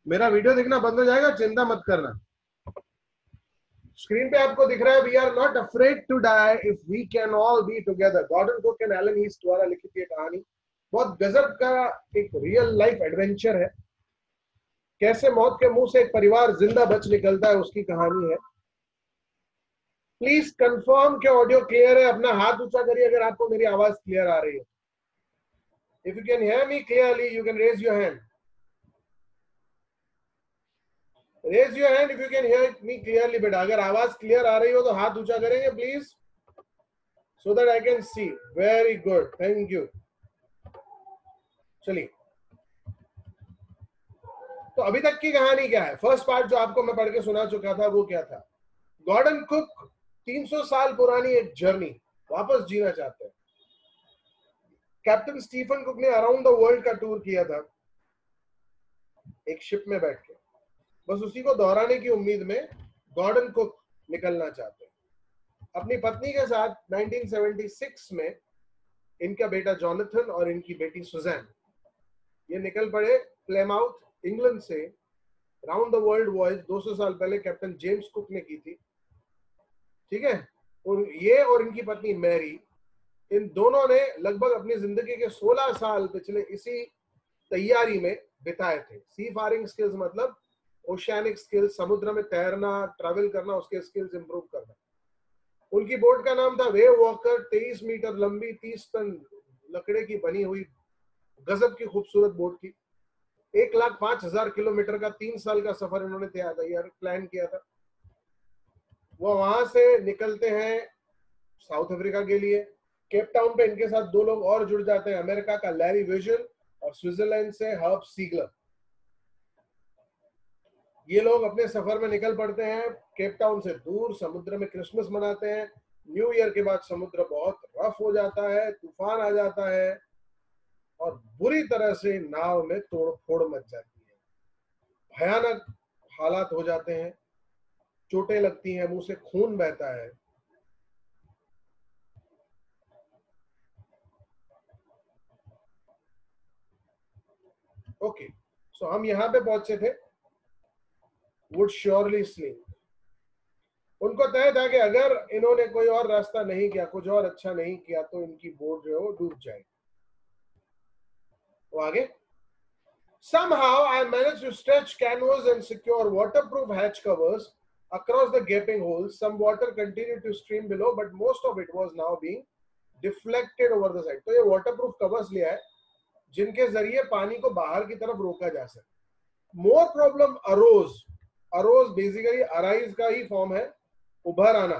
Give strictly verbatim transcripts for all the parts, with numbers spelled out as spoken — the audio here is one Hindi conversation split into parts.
मेरा वीडियो दिखना बंद हो जाएगा, चिंता मत करना। स्क्रीन पे आपको दिख रहा है, we are not afraid to die if we can all be together. Gordon Cook and Alan East द्वारा लिखित ये कहानी बहुत गजब का एक रियल लाइफ एडवेंचर है। कैसे मौत के मुंह से एक परिवार जिंदा बच निकलता है, उसकी कहानी है। प्लीज कंफर्म कि ऑडियो क्लियर है। अपना हाथ ऊंचा करिए अगर आपको मेरी आवाज क्लियर आ रही है। If you can hear me clearly you can raise your hand. Raise your hand if you can hear me clearly. बेटा अगर आवाज क्लियर आ रही हो तो हाथ ऊंचा करेंगे please, so that I can see. Very good, thank you. चलिए, तो अभी तक की कहानी क्या है? फर्स्ट पार्ट जो आपको मैं पढ़ के सुना चुका था वो क्या था? गॉर्डन कुक तीन सौ साल पुरानी एक जर्नी वापस जीना चाहते हैं। कैप्टन स्टीफन कुक ने अराउंड द वर्ल्ड का टूर किया था एक शिप में बैठ के। बस उसी को दोहराने की उम्मीद में गॉर्डन कुक निकलना चाहते हैं। अपनी पत्नी के साथ उन्नीस सौ छिहत्तर में इनका बेटा जॉनथन और इनकी बेटी सुजैन ये निकल पड़े प्लेमाउथ इंग्लैंड से। राउंड द वर्ल्ड वॉयज दो सौ साल पहले कैप्टन जेम्स कुक ने की थी, ठीक है। और ये और इनकी पत्नी मैरी, इन दोनों ने लगभग अपनी जिंदगी के सोलह साल पिछले इसी तैयारी में बिताए थे। सी फारिंग स्किल्स मतलब ओशियानिक स्किल्स, समुद्र में तैरना, ट्रैवल करना, उसके स्किल्स इंप्रूव करना। उनकी बोट का नाम था वेव वॉकर। तेईस मीटर लंबी, तीस टन लकड़े की बनी हुई गजब की खूबसूरत बोट थी। एक लाख पांच हजार किलोमीटर का तीन साल का सफर इन्होंने तैयार प्लान किया था। वो वहां से निकलते हैं साउथ अफ्रीका के लिए। केप टाउन पे इनके साथ दो लोग और जुड़ जाते हैं, अमेरिका का लैरी विजन और स्विट्जरलैंड से हर्ब सीगलर। ये लोग अपने सफर में निकल पड़ते हैं केप टाउन से दूर। समुद्र में क्रिसमस मनाते हैं। न्यू ईयर के बाद समुद्र बहुत रफ हो जाता है, तूफान आ जाता है और बुरी तरह से नाव में तोड़ फोड़ मच जाती है। भयानक हालात हो जाते हैं, चोटें लगती हैं, मुंह से खून बहता है। ओके, सो हम यहां पे पहुंचे थे वुड श्योरली स्लिंक। उनको तय था कि अगर इन्होंने कोई और रास्ता नहीं किया, कुछ और अच्छा नहीं किया, तो इनकी बोट जो है वो डूब जाएगी। वो आगे Somehow I managed to stretch canvas and secure waterproof hatch covers across the gaping holes. Some water continued to stream below, but most of it was now being deflected over the side. तो ये waterproof covers लिया है जिनके जरिए पानी को बाहर की तरफ रोका जा सके। More problem arose. Arose basically arise का ही फॉर्म है, उभर आना।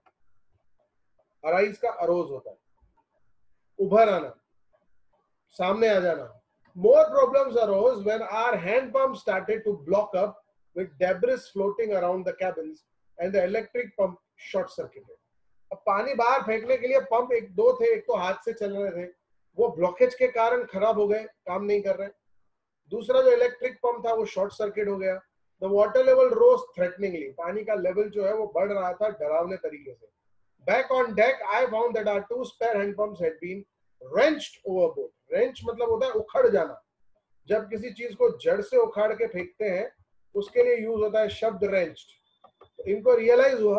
arise का arose होता है, उभर आना, सामने आ जाना। More problems arose when our hand pump started to block up with debris floating around the cabins and the electric pump short circuited. अब पानी बाहर फेंकने के लिए पंप एक दो थे, एक तो हाथ से चल रहे थे, वो ब्लॉकेज के कारण खराब हो गए, काम नहीं कर रहे। दूसरा जो इलेक्ट्रिक पंप था वो शॉर्ट सर्किट हो गया। The water level rose threateningly. पानी का लेवल जो है वो बढ़ रहा था डरावने तरीके से। Back on deck, I found that our two spare hand pumps had been wrenched overboard. Wrench मतलब होता है उखड़ जाना। जब किसी चीज को जड़ से उखाड़ के फेंकते हैं उसके लिए यूज होता है शब्द wrenched। तो इनको रियलाइज हुआ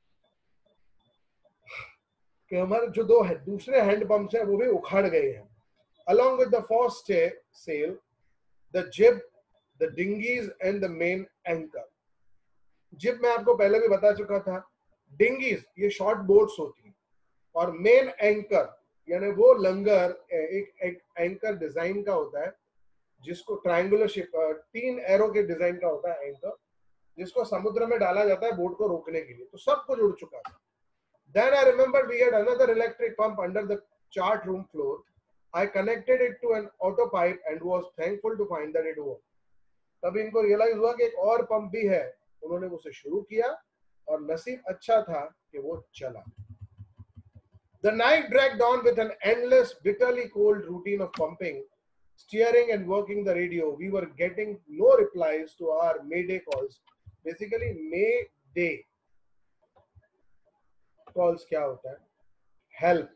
कि हमारे जो दो है, दूसरे हैंड पंप्स हैं वो भी उखाड़ गए हैं। Along with the foresail, the jib, the dinghies and the main anchor. जिब मैं आपको पहले भी बता चुका था, डिंगीज ये शॉर्ट बोट्स होती हैं और मेन एंकर यानी वो लंगर एक, एक एंकर डिजाइन का होता है जिसको ट्रायंगुलर शेप, तीन एरो के डिजाइन का होता है एंकर, जिसको समुद्र में डाला जाता है बोट को रोकने के लिए। तो सब कुछ उड़ चुका था। Then I remembered we had another electric pump under the chart room floor. I connected it to an auto pipe and was thankful to find that it worked. तब इनको रियलाइज हुआ कि एक और पंप भी है। उन्होंने उसे शुरू किया और नसीब अच्छा था कि वो चला। The night dragged on with an endless, bitterly cold routine of pumping, steering and working the radio. We were getting no replies to our Mayday calls. Basically, Mayday calls क्या होता है? Help.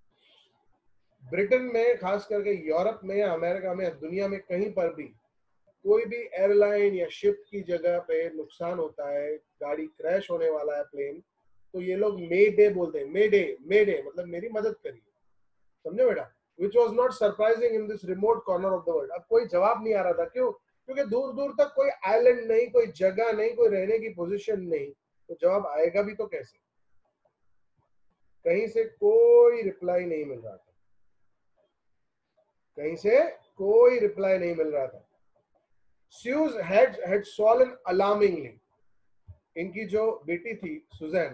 ब्रिटेन में, खास करके यूरोप में या अमेरिका में, दुनिया में कहीं पर भी कोई भी एयरलाइन या शिप की जगह पे नुकसान होता है, गाड़ी क्रैश होने वाला है प्लेन, तो ये लोग मे डे बोलते हैं, मे डे, मे डे मतलब मेरी मदद करिए, समझे बेटा? Which was not surprising in this remote corner of the world. अब कोई जवाब नहीं आ रहा था, क्यों? क्योंकि दूर दूर तक कोई आइलैंड नहीं, कोई जगह नहीं, कोई रहने की पोजीशन नहीं, तो जवाब आएगा भी तो कैसे? कहीं से कोई रिप्लाई नहीं मिल रहा था, कहीं से कोई रिप्लाई नहीं मिल रहा था। Sue's head had swollen alarmingly. इनकी जो बेटी थी सुजैन,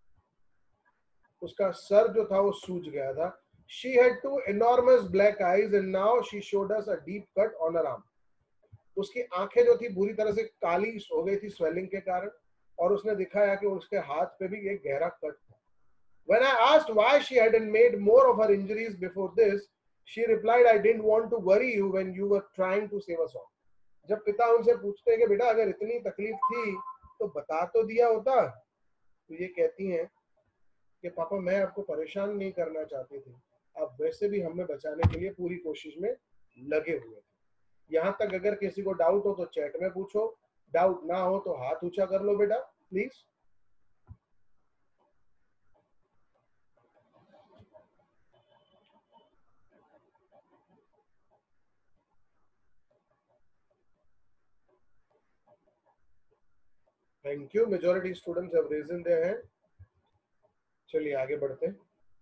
उसका सर जो था वो सूज गया था। She had two enormous black eyes and now she showed us a deep cut on her arm. उसकी आंखें जो थी बुरी तरह से काली हो गई थी स्वेलिंग के कारण, और उसने दिखाया कि उसके हाथ पे भी एक गहरा कट था। When I asked why she hadn't made more of her injuries before this, she replied, I didn't want to worry you when you were trying to save us all. जब पिता उनसे पूछते हैं कि बेटा अगर इतनी तकलीफ थी तो बता तो दिया होता, तो ये कहती हैं कि पापा मैं आपको परेशान नहीं करना चाहती थी, आप वैसे भी हमें बचाने के लिए पूरी कोशिश में लगे हुए थे। यहाँ तक अगर किसी को डाउट हो तो चैट में पूछो, डाउट ना हो तो हाथ ऊंचा कर लो बेटा please. Thank you, majority students have raised their hand. चलिए आगे बढ़ते हैं।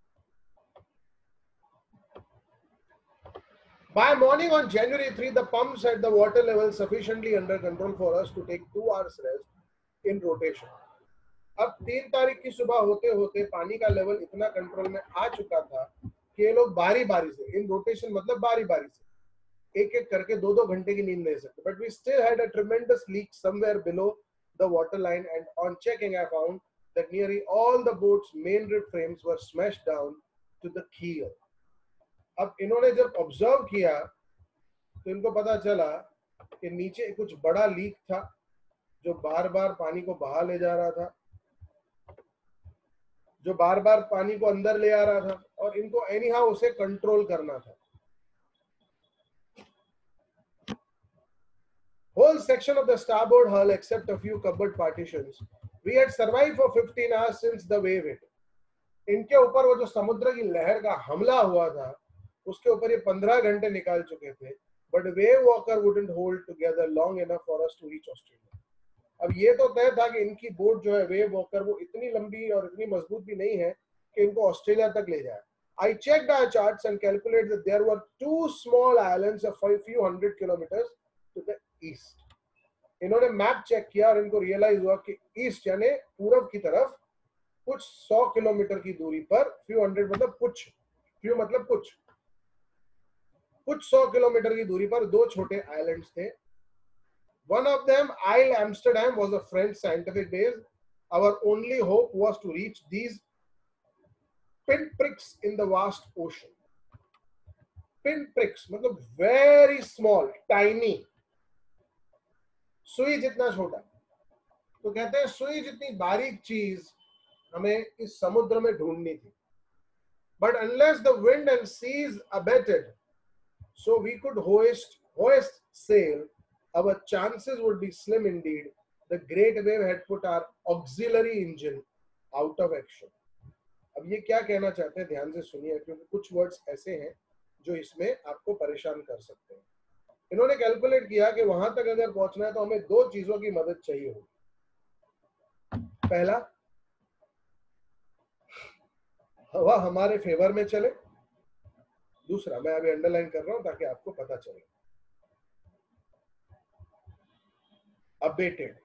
By morning on January third, the pumps had the water level sufficiently under control for us to take two hours rest in rotation. अब तीन तारीख की सुबह होते होते पानी का लेवल इतना कंट्रोल में आ चुका था कि ये लोग बारी बारी से, इन रोटेशन मतलब बारी बारी से, एक एक करके दो दो घंटे की नींद ले सकते। But we still had a tremendous leak somewhere below the water line, and on checking I found that nearly all the boat's main rib frames were smashed down to the keel. अब इन्होंने जब ऑब्जर्व किया तो इनको पता चला कि नीचे कुछ बड़ा लीक था जो बार बार पानी को बहा ले जा रहा था, जो बार बार पानी को अंदर ले आ रहा था, और इनको एनी हाउ उसे कंट्रोल करना था। Whole section of the starboard hull except a few cupboard partitions, we had survived for fifteen hours since the wave hit. इनके ऊपर वो जो समुद्र की लहर का हमला हुआ था उसके ऊपर ये पंद्रह घंटे निकाल चुके थे, but wave walker wouldn't hold together long enough for us to reach Australia. अब ये तो तय था कि इनकी बोट जो है वेव वॉकर वो इतनी लंबी और इतनी मजबूत भी नहीं है कि इनको ऑस्ट्रेलिया तक ले जाए। I checked our charts and calculated that there were two small islands of a few hundred kilometers to the east. इन्होंने मैप चेक किया और इनको रियलाइज हुआ कि ईस्ट यानी पूरब की तरफ कुछ सौ किलोमीटर की दूरी पर, फ्यू हंड्रेड मतलब कुछ, फ्यू मतलब कुछ कुछ सौ किलोमीटर की दूरी पर दो छोटे आइलैंड्स थे। One of them, Isle Amsterdam, was a French scientific base. Our only hope was to reach these pinpricks in the vast ocean. Pinpricks मतलब very small, tiny, सुई जितना छोटा। तो कहते हैं सुई जितनी बारीक चीज हमें इस समुद्र में ढूंढनी थी। But unless the wind and seas abated, so we could hoist hoist sail, our chances would be slim indeed. The great wave had put our auxiliary engine out of action. अब ये क्या कहना चाहते हैं ध्यान से सुनिए, क्योंकि कुछ वर्ड्स ऐसे हैं जो इसमें आपको परेशान कर सकते हैं। इन्होंने कैलकुलेट किया कि वहां तक अगर पहुंचना है तो हमें दो चीजों की मदद चाहिए होगी। पहला, हवा हमारे फेवर में चले। दूसरा, मैं अभी अंडरलाइन कर रहा हूं ताकि आपको पता चले, अबेटेड।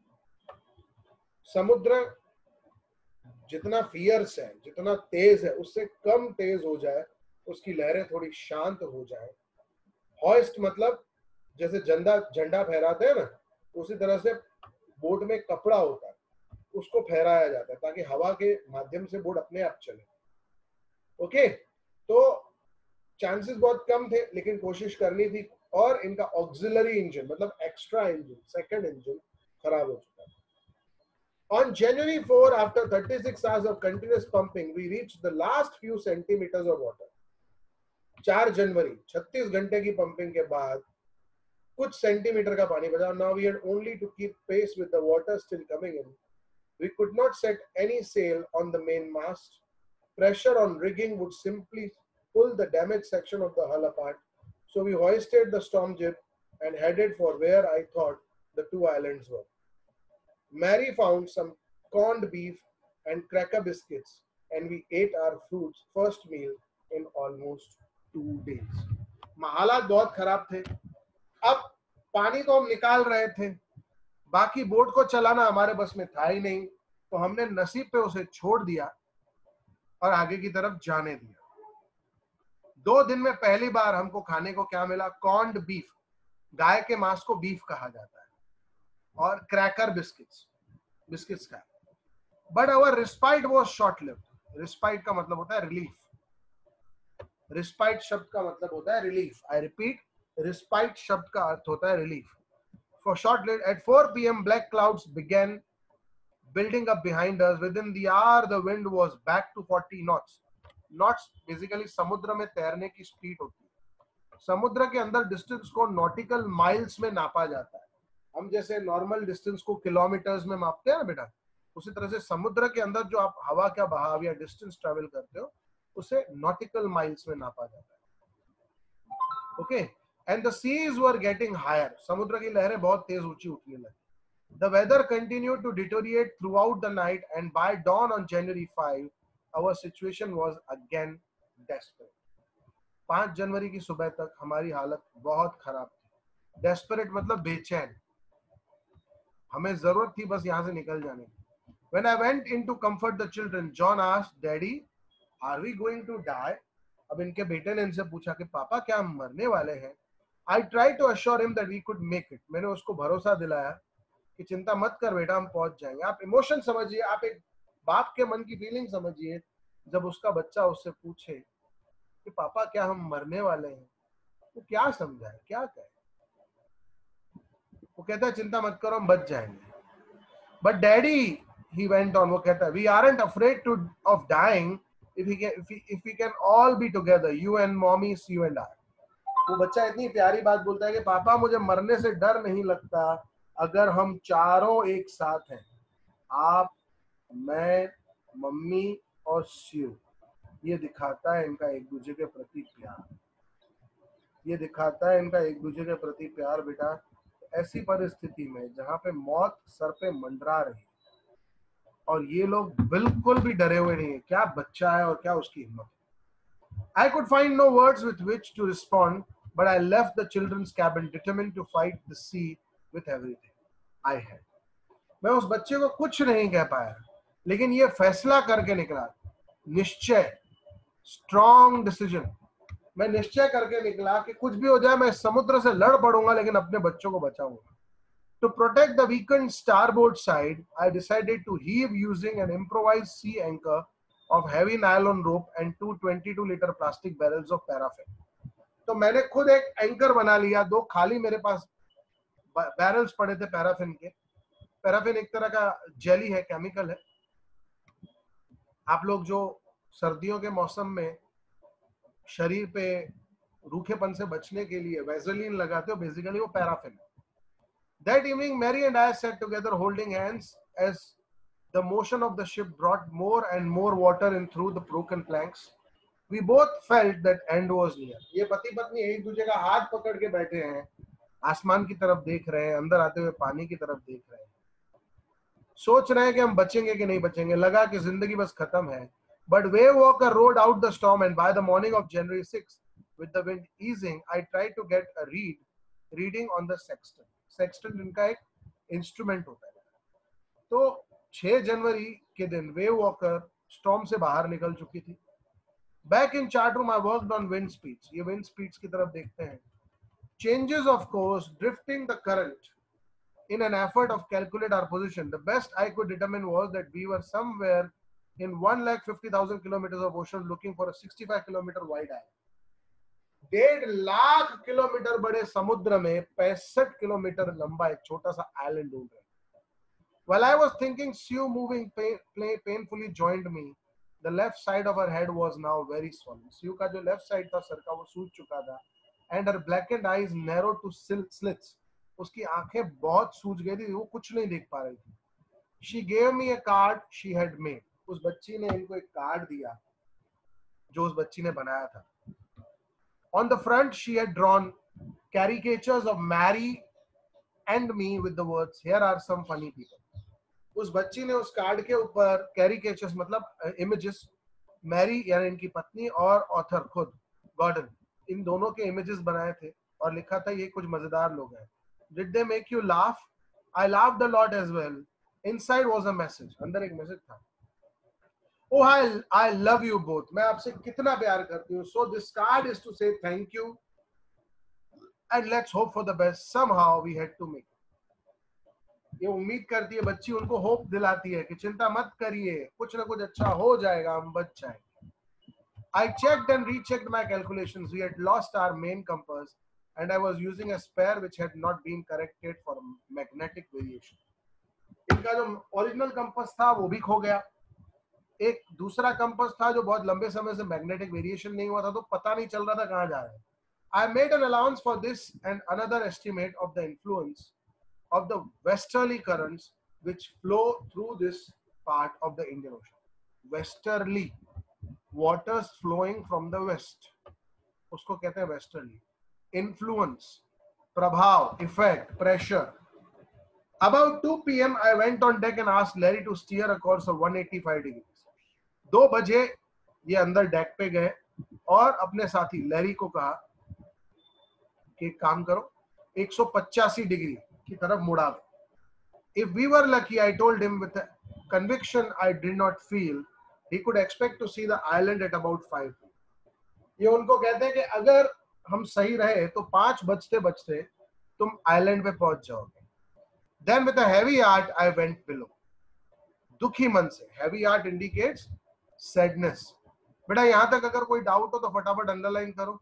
समुद्र जितना फियर्स है, जितना तेज है, उससे कम तेज हो जाए, उसकी लहरें थोड़ी शांत हो जाए। हॉइस्ट मतलब जैसे झंडा झंडा फहराते हैं ना, उसी तरह से बोट में कपड़ा होता है, उसको फहराया जाता है ताकि हवा के माध्यम से बोट अपने आप चले। ओके, तो चांसेस बहुत कम थे लेकिन कोशिश करनी थी, और इनका ऑक्सिलरी इंजन मतलब एक्स्ट्रा इंजन, सेकंड इंजन खराब हो चुका था। On January fourth, after thirty-six hours of continuous pumping, we reached the last few centimeters of water. चार जनवरी, छत्तीस घंटे की पंपिंग के बाद कुछ सेंटीमीटर का पानी बचा. Now we had only to keep pace with the water still coming in. We could not set any sail on the main mast. Pressure on rigging would simply pull the damaged section of the hull apart. So we hoisted the storm jib and headed for where I thought the two islands were. Mary found some corned beef and cracker biscuits, and we ate our fruits first meal in almost two days. हालात बहुत खराब थे. अब पानी तो हम निकाल रहे थे, बाकी बोट को चलाना हमारे बस में था ही नहीं, तो हमने नसीब पे उसे छोड़ दिया और आगे की तरफ जाने दिया. दो दिन में पहली बार हमको खाने को क्या मिला? कॉर्न्ड बीफ. गाय के मांस को बीफ कहा जाता है. और क्रैकर बिस्किट्स, बिस्किट्स का. But our respite was short lived. Respite का मतलब होता है रिलीफ. रिस्पाइट शब्द का मतलब होता है रिलीफ. आई रिपीट, रिस्पाइट शब्द का अर्थ होता है relief. For short lived. At four p m black clouds began building up behind us. Within the hour the wind was back to forty knots. Knots basically समुद्र में तैरने की स्पीड होती है. समुद्र के अंदर डिस्टेंस को नॉटिकल माइल्स में नापा जाता है. हम जैसे नॉर्मल डिस्टेंस को किलोमीटर्स में मापते हैं ना बेटा, उसी तरह से समुद्र के अंदर जो आप हवा का बहाव या डिस्टेंस ट्रेवल करते हो उसे नॉटिकल माइल्स में नापा जाता है. Okay. And the seas were getting higher. समुद्र की लहरें बहुत तेज ऊंची उठने लगी. The weather continued to deteriorate throughout the night, and by dawn on January fifth, our situation was again desperate. पांच जनवरी की सुबह तक हमारी हालत बहुत खराब थी. Desperate मतलब बेचैन. हमें जरूरत थी बस यहाँ से निकल जाने की. When I went in to comfort the children, John asked, "Daddy, are we going to die?" अब इनके बेटे ने इनसे पूछा कि पापा क्या हम मरने वाले हैं? I tried to assure him that we could make it. मैंने उसको भरोसा दिलाया कि चिंता मत कर बेटा, हम पहुंच जाएंगे. आप इमोशन समझिए, आप एक बाप के मन की फीलिंग समझिए जब उसका बच्चा उससे पूछे कि पापा क्या हम मरने वाले हैं, तो क्या समझाए, क्या कहे? वो कहता है चिंता मत करो, हम बच जाएंगे. But daddy, he went on, वो कहता है, we aren't afraid to of dying if we can if we, if we can all be together, you and mommy, you and I. वो बच्चा इतनी प्यारी बात बोलता है कि पापा मुझे मरने से डर नहीं लगता अगर हम चारों एक साथ हैं. आप, मैं, मम्मी और शिव. ये दिखाता है इनका एक दूसरे के प्रति प्यार. ये दिखाता है इनका एक दूसरे के प्रति प्यार बेटा. ऐसी परिस्थिति में जहां पे मौत सर पे मंडरा रही और ये लोग बिल्कुल भी डरे हुए नहीं है. क्या बच्चा है और क्या उसकी हिम्मत. I could find no words with which to respond, but I left the children's cabin determined to fight the sea with everything I had. मैं उस बच्चे को कुछ नहीं कह पाया, लेकिन ये फैसला करके निकला. निश्चय, स्ट्रॉन्ग डिसीजन. मैं निश्चय करके निकला कि कुछ भी हो जाए मैं समुद्र से लड़ पड़ूंगा लेकिन अपने बच्चों को बचाऊंगा. To protect the weakened starboard side, I decided to heave using an improvised sea anchor of heavy nylon rope and two twenty-two liter plastic barrels of paraffin. तो मैंने खुद एक एंकर बना लिया. दो खाली मेरे पास बैरल्स पड़े थे पैराफिन के. पैराफिन एक तरह का जेली है, केमिकल है. आप लोग जो सर्दियों के मौसम में शरीर पे रूखेपन से बचने के लिए वैसलीन लगाते हो, बेसिकली वो पैराफिन है. That evening, Mary and I sat together holding hands as the motion of the ship brought more and more water in through the broken planks. We both felt that end was near. ये पति पत्नी एक दूसरे का हाथ पकड़ के बैठे हैं, आसमान की तरफ देख रहे हैं, अंदर आते हुए पानी की तरफ देख रहे हैं, सोच रहे हैं कि हम बचेंगे कि नहीं बचेंगे. लगा कि जिंदगी बस खत्म है. But wave walker rode out the storm, and by the morning of January sixth, with the wind easing, I tried to get a read, reading on the sextant. Sextant इनका एक इंस्ट्रूमेंट होता है. तो छह जनवरी के दिन वेव वॉकर स्टॉर्म से बाहर निकल चुकी थी. Back in chart room I worked on wind speeds. ये विंड स्पीड्स की तरफ देखते हैं. Changes of course, drifting the current in an effort of calculate our position. The best I could determine was that we were somewhere in one lakh fifty thousand kilometers of ocean looking for a sixty-five kilometer wide island. डेढ़ लाख किलोमीटर बड़े समुद्र में पैंसठ किलोमीटर लंबा एक छोटा सा आइलैंड ढूंढ रहे. While I was thinking, Sue moving pain, painfully joined me. The left side of her head was now very swollen. Sue का जो left side था सर का वो सूज चुका था and her blackened eyes narrowed to slits. उसकी आंखें बहुत सूज गई थी, वो कुछ नहीं देख पा रही थी. She gave me a card she had made. उस बच्ची ने इनको एक कार्ड दिया जो उस बच्ची ने बनाया था. On the front she had drawn caricatures of Mary and me with the words, here are some funny people. उस बच्ची ने उस कार्ड के ऊपर कैरिकेचर्स मतलब इमेजेस, मैरी यानी इनकी पत्नी और ऑथर खुद गॉर्डन, इन दोनों के इमेजेस बनाए थे और लिखा था ये कुछ मजेदार लोग हैं. Did they make you laugh? I laughed a lot as well. Inside was a message. अंदर एक मैसेज था. Oh, I, I love you both. मैं आपसे कितना प्यार करती हूँ. So this card is to say thank you and let's hope for the best. Somehow we had to make it. ये उम्मीद करती है बच्ची, उनको होप दिलाती है कि चिंता मत करिए, कुछ ना कुछ अच्छा हो जाएगा, हम बच जाएंगे. I checked and rechecked my calculations. We had lost our main compass and I was using a spare which had not been corrected for magnetic variation. इनका जो ओरिजिनल कंपास था वो भी खो गया. एक दूसरा कंपास था जो बहुत लंबे समय से मैग्नेटिक वेरिएशन नहीं हुआ था, तो पता नहीं चल रहा था कहाँ जा रहा है. I made an allowance for this and another estimate of the influence of the westerly currents which flow through this part of the Indian Ocean. Westerly, waters flowing from the west, उसको कहते हैं westerly. Influence, प्रभाव, effect, pressure. About two p m I went on deck and asked Larry to steer a course of one hundred eighty-five degrees. दो बजे ये अंदर डेक पे गए और अपने साथी लैरी को कहा कि काम करो, एक सौ पचासी डिग्री की तरफ मुड़ा दो. If we were lucky, I told him with a conviction I did not feel, he could expect to see the island at about five. ये उनको कहते हैं कि अगर हम सही रहे तो पांच बजते बजते तुम आइलैंड पे पहुंच जाओगे. Then with a heavy heart I went below. दुखी मन से, heavy heart indicates sadness. बेटा यहां तक अगर कोई डाउट हो तो फटाफट अंडरलाइन करो.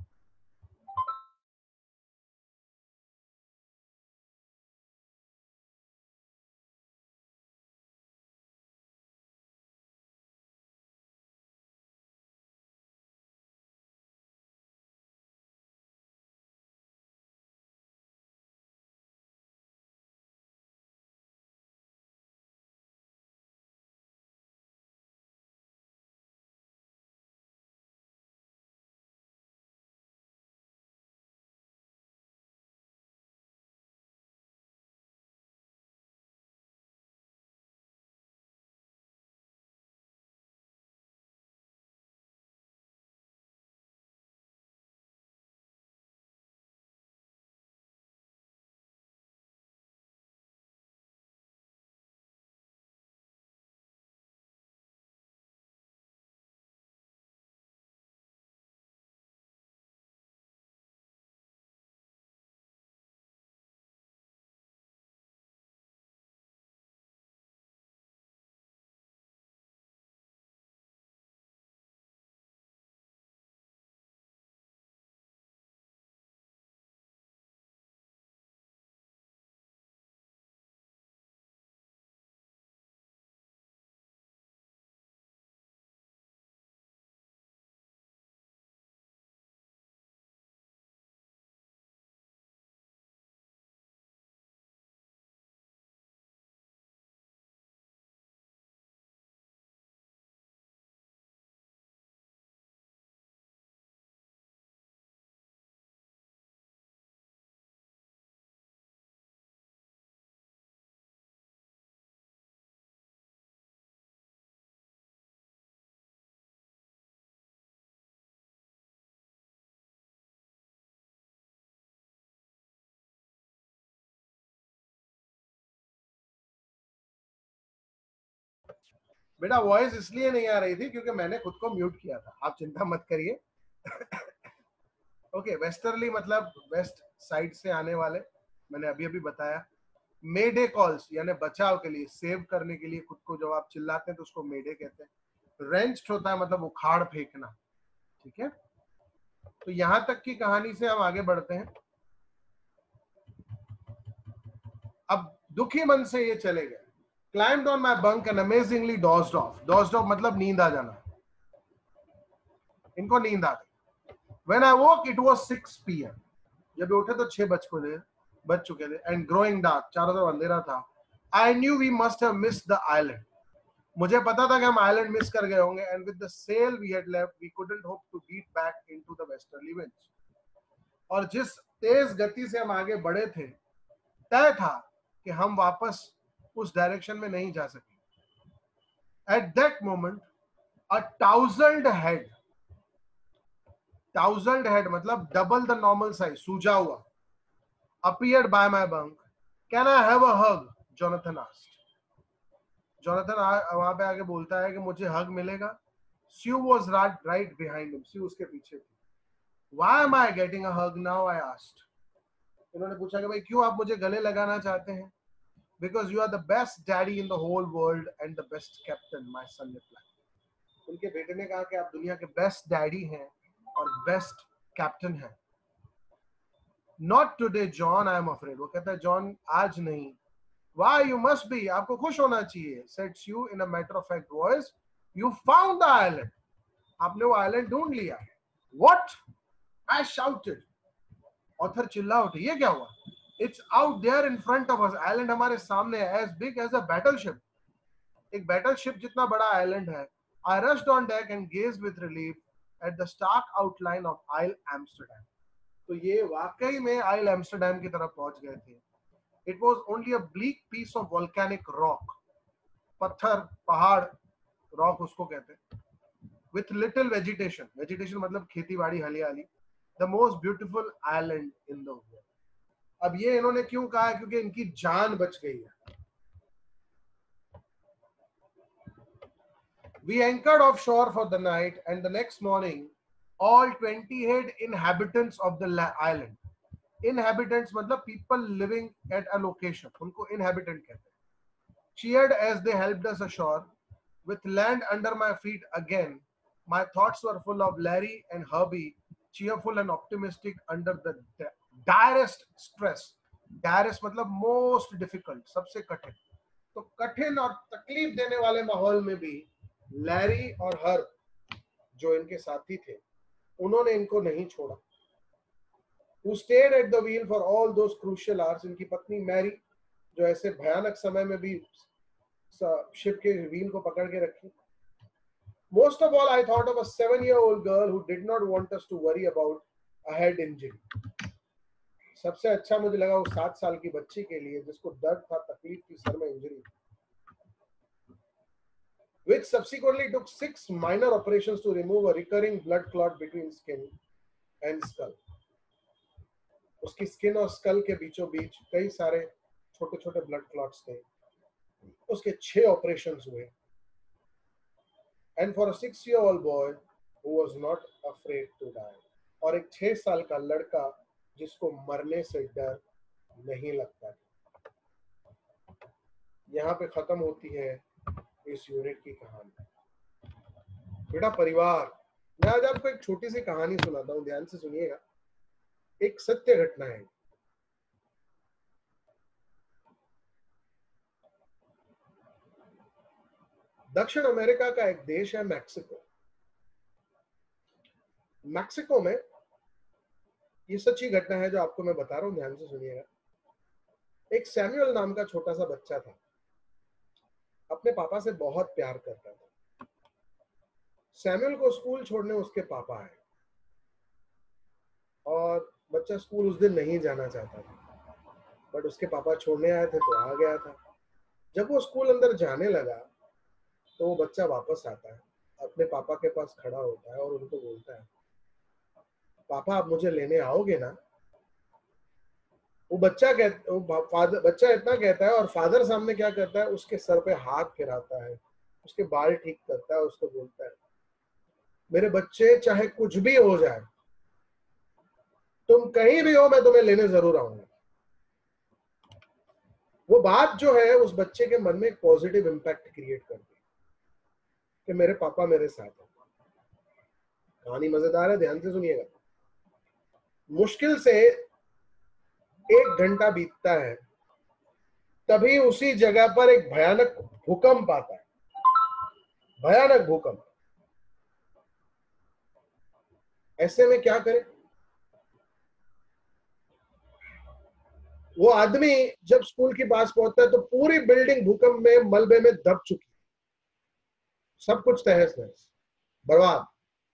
बेटा वॉइस इसलिए नहीं आ रही थी क्योंकि मैंने खुद को म्यूट किया था, आप चिंता मत करिए. ओके, वेस्टर्ली मतलब वेस्ट साइड से आने वाले, मैंने अभी अभी बताया. मेडे कॉल्स यानी बचाव के लिए, सेव करने के लिए खुद को जब आप चिल्लाते हैं तो उसको मेडे कहते हैं. रेंच्ड होता है मतलब उखाड़ फेंकना. ठीक है, तो यहां तक की कहानी से हम आगे बढ़ते हैं. अब दुखी मन से ये चले गए. Climbed on my bunk and amazingly dozed off. Dozed off मतलब नींद आ जाना. इनको नींद आ गई. When I woke, it was six p m जब ये उठे तो छह बज चुके थे बज चुके थे एंड ग्रोइंग डार्क, चारों तरफ अंधेरा था। I knew we must have missed the island, मुझे पता था कि हम आइलैंड मिस कर गए होंगे। And with the sail we had left we couldn't hope to beat back into the westerly winds, और जिस तेज गति से हम आगे बढ़े थे, तय था कि हम वापस उस डायरेक्शन में नहीं जा सके। At that moment a thousand head, thousand head मतलब डबल द नॉर्मल साइज, सूजा हुआ, appeared by my bunk. Can I have a hug? Jonathan asked. Jonathan वहां पे आके बोलता है कि मुझे हग मिलेगा। Sue was right, right behind him. Sue उसके पीछे थी। Why am I getting a hug now? I asked. उन्होंने पूछा कि भाई क्यों आप मुझे गले लगाना चाहते हैं? Because you are the best daddy in the whole world and the best captain, my son replied. उनके बेटे ने कहा कि आप दुनिया के बेस्ट डैडी हैं और बेस्ट कैप्टन हैं। Not today, John, I am afraid. वो कहता है जॉन आज नहीं। Why, you must be, आपको खुश होना चाहिए, said Sue in a matter of fact voice. You found the island. आपने वो आइलैंड ढूंढ लिया। What? I shouted. ऑथर चिल्ला उठे, ये क्या हुआ? It's out there in front of us. Island हमारे सामने है, as big as a battleship. एक बैटलशिप जितना बड़ा आइलैंड है। I rushed on deck and gazed with relief at the stark outline of Isle Amsterdam. तो ये वाकई में आइल एम्स्टरडैम की तरफ पहुंच गए थे। It was only a bleak piece of volcanic rock. पत्थर, पहाड़, रॉक उसको कहते हैं। With little vegetation. Vegetation मतलब खेती बाड़ी, हरियाली। The most beautiful island in the world. अब ये इन्होंने क्यों कहा है? क्योंकि इनकी जान बच गई है। We anchored offshore for the night, and the next morning, all twenty-eight inhabitants of the island. Inhabitants मतलब people living at a location, उनको inhabitant कहते हैं, cheered as they helped us ashore. With land under my feet again, my thoughts were full of Larry and Herbie, cheerful and optimistic under the direst stress. Direst मतलब most difficult, सबसे कठिन। तो कठिन और तकलीफ देने वाले माहौल में भी लैरी और हर्ब जो इनके साथी थे, उन्होंने इनको नहीं छोड़ा। Who stayed at the wheel for all those crucial hours. इनकी पत्नी मैरी जो ऐसे भयानक समय में भी शिप के व्हील को पकड़ के रखी। Most of all, I thought of a seven-year-old girl who did not want us to worry about a head injury. सबसे अच्छा मुझे लगा उस सात साल की बच्ची के लिए जिसको दर्द था, तकलीफ थी, सर में injury, which subsequently took six minor operations to remove a recurring blood clot between skin and skull. उसकी स्किन और स्कल के बीचों बीच कई सारे छोटे छोटे ब्लड क्लॉट्स थे, उसके छह ऑपरेशंस हुए। And for a six-year-old boy who was not afraid to die, और एक छह साल का लड़का जिसको मरने से डर नहीं लगता था। यहाँ पे खत्म होती है इस यूनिट की कहानी। बेटा परिवार, मैं आज आपको एक छोटी सी कहानी सुनाता हूँ, ध्यान से सुनिएगा। एक सत्य घटना है। दक्षिण अमेरिका का एक देश है मैक्सिको। मैक्सिको में ये सच्ची घटना है जो आपको मैं बता रहा हूं, ध्यान से सुनिएगा। एक सैमुअल नाम का छोटा सा बच्चा था, अपने पापा से बहुत प्यार करता था। सैमुअल को स्कूल छोड़ने उसके पापा आए और बच्चा स्कूल उस दिन नहीं जाना चाहता था, बट उसके पापा छोड़ने आए थे तो आ गया था। जब वो स्कूल अंदर जाने लगा तो वो बच्चा वापस आता है, अपने पापा के पास खड़ा होता है और उनको बोलता है, पापा आप मुझे लेने आओगे ना? वो बच्चा कहता वो फादर बच्चा इतना कहता है और फादर सामने क्या करता है, उसके सर पे हाथ फिराता है, उसके बाल ठीक करता है, उसको बोलता है, मेरे बच्चे चाहे कुछ भी हो जाए, तुम कहीं भी हो, मैं तुम्हें लेने जरूर आऊंगा। वो बात जो है उस बच्चे के मन में एक पॉजिटिव इंपैक्ट क्रिएट करती है कि मेरे पापा मेरे साथ हैं। कहानी मजेदार है, ध्यान से सुनिएगा। मुश्किल से एक घंटा बीतता है, तभी उसी जगह पर एक भयानक भूकंप आता है, भयानक भूकंप। ऐसे में क्या करें? वो आदमी जब स्कूल के पास पहुंचता है तो पूरी बिल्डिंग भूकंप में मलबे में दब चुकी, सब कुछ तहस नहस, बर्बाद।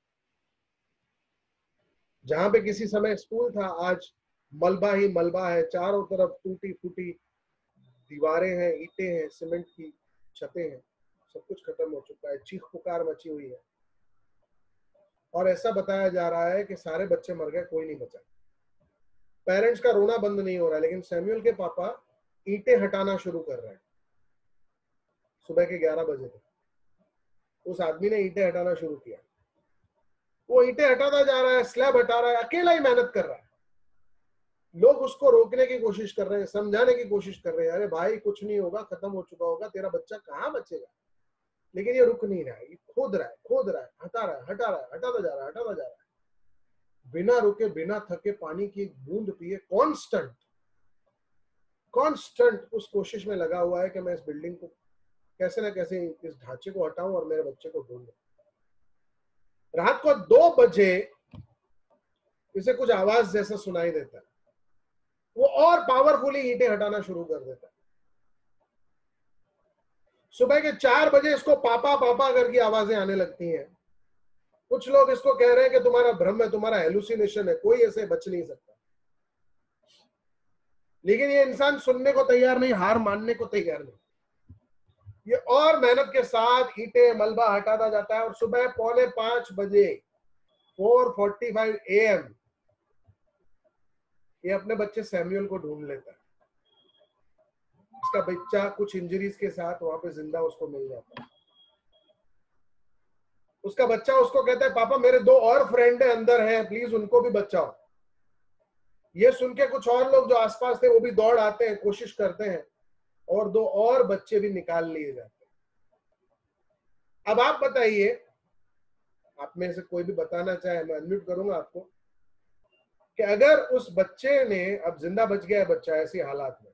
जहां पे किसी समय स्कूल था, आज मलबा ही मलबा है, चारों तरफ टूटी फूटी दीवारें हैं, ईंटें हैं, सीमेंट की छतें हैं, सब कुछ खत्म हो चुका है, चीख पुकार मची हुई है। और ऐसा बताया जा रहा है कि सारे बच्चे मर गए, कोई नहीं बचा। पेरेंट्स का रोना बंद नहीं हो रहा है, लेकिन सैमुअल के पापा ईंटें हटाना शुरू कर रहे हैं। सुबह के ग्यारह बजे तक उस आदमी ने ईंटें हटाना शुरू किया। वो ईंटें हटाता जा रहा है, स्लैब हटा रहा है, अकेला ही मेहनत कर रहा है। लोग उसको रोकने की कोशिश कर रहे हैं, समझाने की कोशिश कर रहे हैं, अरे भाई कुछ नहीं होगा, खत्म हो चुका होगा, तेरा बच्चा कहाँ बचेगा। लेकिन ये रुक नहीं रहा है, ये खोद रहा है, खोद रहा है, हटा रहा है, हटा रहा है, हटाता जा रहा है, हटाता जा रहा है, बिना रुके बिना थके पानी की एक बूंद पिए, कॉन्स्टेंट कॉन्स्टेंट उस कोशिश में लगा हुआ है कि मैं इस बिल्डिंग को कैसे ना कैसे, इस ढांचे को हटाऊं और मेरे बच्चे को ढूंढूं। रात को दो बजे इसे कुछ आवाज जैसा सुनाई देता है, वो और पावरफुली ईंटें हटाना शुरू कर देता है। सुबह के चार बजे इसको पापा पापा करके आवाजें आने लगती हैं। कुछ लोग इसको कह रहे हैं कि तुम्हारा भ्रम है, तुम्हारा हेलुसिनेशन है, कोई ऐसे बच नहीं सकता। लेकिन ये इंसान सुनने को तैयार नहीं, हार मानने को तैयार नहीं। ये और मेहनत के साथ ईंटें मलबा हटाता जाता है और सुबह पौने पांच बजे four forty five A M ये अपने बच्चे सैमुअल को ढूंढ लेता है। इसका बच्चा कुछ इंजरीज के साथ वहां पे जिंदा उसको मिल जाता है। उसका बच्चा उसको कहता है, पापा मेरे दो और फ्रेंड अंदर हैं, प्लीज उनको भी बचाओ। ये सुन के कुछ और लोग जो आसपास थे वो भी दौड़ आते हैं, कोशिश करते हैं, और दो और बच्चे भी निकाल लिए जाते हैं। अब आप बताइए, आप में से कोई भी बताना चाहे, मैं अनम्यूट करूंगा आपको, कि अगर उस बच्चे ने, अब जिंदा बच गया है बच्चा ऐसी हालात में,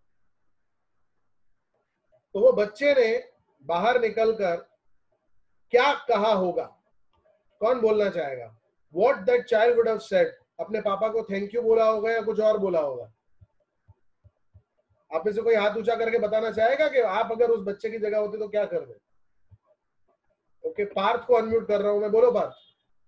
तो वो बच्चे ने बाहर निकलकर क्या कहा होगा? कौन बोलना चाहेगा? What that child would have said? अपने पापा को थैंक यू बोला होगा या कुछ और बोला होगा? आप में से कोई हाथ ऊंचा करके बताना चाहेगा कि आप अगर उस बच्चे की जगह होते तो क्या कर दे? ओके, पार्थ को अनम्यूट कर रहा हूं मैं, बोलो पार्थ।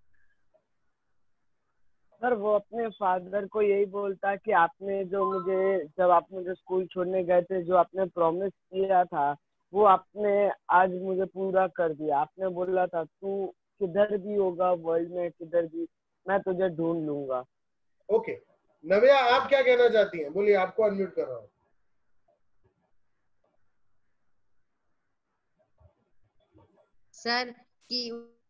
सर वो अपने फादर को यही बोलता कि आपने जो मुझे, जब आप मुझे स्कूल छोड़ने गए थे, जो आपने प्रॉमिस किया था वो आपने आज मुझे पूरा कर दिया। आपने बोला था तू किधर भी होगा वर्ल्ड में, किधर भी, मैं तुझे ढूंढ लूंगा। ओके, नव्या आप क्या कहना चाहती हैं? बोलिए, आपको अनम्यूट कर रहा हूं। सर कि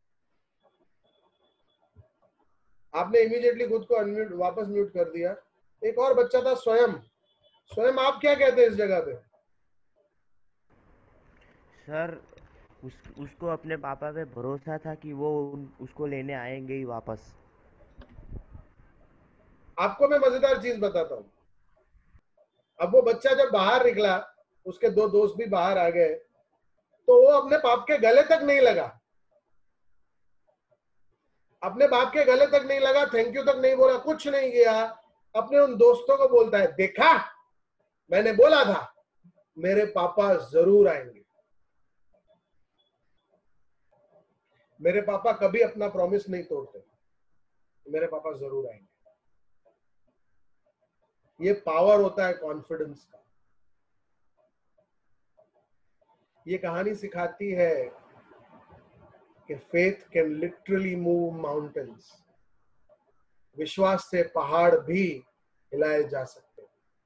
आपने इमीडिएटली खुद को अनम्यूट, वापस म्यूट कर दिया। एक और बच्चा था स्वयं। स्वयं आप क्या कहते हैं इस जगह पे? सर उस उसको अपने पापा पे भरोसा था कि वो उसको लेने आएंगे ही वापस। आपको मैं मजेदार चीज बताता हूं। अब वो बच्चा जब बाहर निकला, उसके दो दोस्त भी बाहर आ गए, तो वो अपने बाप के गले तक नहीं लगा, अपने बाप के गले तक नहीं लगा, थैंक यू तक नहीं बोला, कुछ नहीं किया। अपने उन दोस्तों को बोलता है, देखा मैंने बोला था मेरे पापा जरूर आएंगे, मेरे पापा कभी अपना प्रॉमिस नहीं तोड़ते, मेरे पापा जरूर आएंगे। ये पावर होता है कॉन्फिडेंस का। ये कहानी सिखाती है कि faith can literally move mountains. विश्वास से पहाड़ भी हिलाए जा सकते हैं।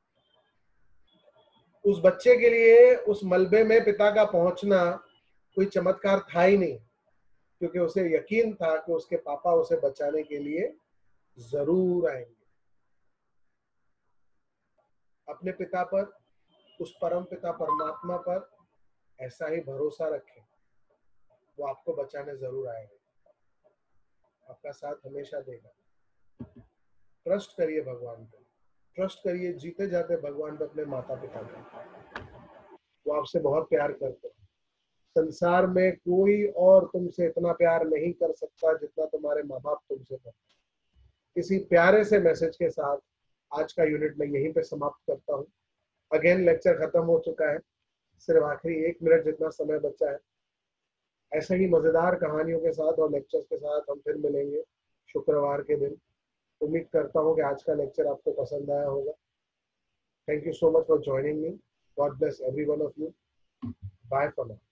उस बच्चे के लिए उस मलबे में पिता का पहुंचना कोई चमत्कार था ही नहीं, क्योंकि उसे यकीन था कि उसके पापा उसे बचाने के लिए जरूर आएंगे। अपने पिता पर, उस परम पिता परमात्मा पर ऐसा ही भरोसा रखें, वो आपको बचाने जरूर आएंगे, आपका साथ हमेशा देगा। ट्रस्ट करिए भगवान पे, ट्रस्ट करिए जीते जाते भगवान पे, अपने माता पिता पे। वो आपसे बहुत प्यार करते हैं। संसार में कोई और तुमसे इतना प्यार नहीं कर सकता जितना तुम्हारे माँ बाप तुमसे करते हैं। इसी प्यारे से मैसेज के साथ आज का यूनिट मैं यहीं पे समाप्त करता हूँ। अगेन लेक्चर खत्म हो चुका है, सिर्फ आखिरी एक मिनट जितना समय बचा है। ऐसे ही मजेदार कहानियों के साथ और लेक्चर्स के साथ हम फिर मिलेंगे शुक्रवार के दिन। उम्मीद करता हूँ कि आज का लेक्चर आपको पसंद आया होगा। Thank you so much for joining me. God bless every one of you. Bye for now.